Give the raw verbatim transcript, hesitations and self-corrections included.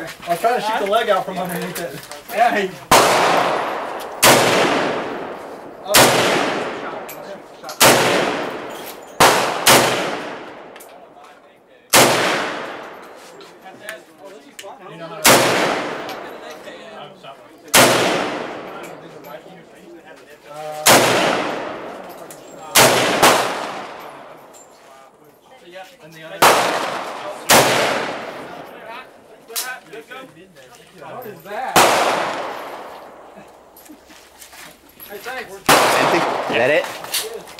Okay. I was trying to shoot the leg out from underneath it. Yeah, he... Oh. You know how to... And the other... What is that? Hey, thanks. Is that it?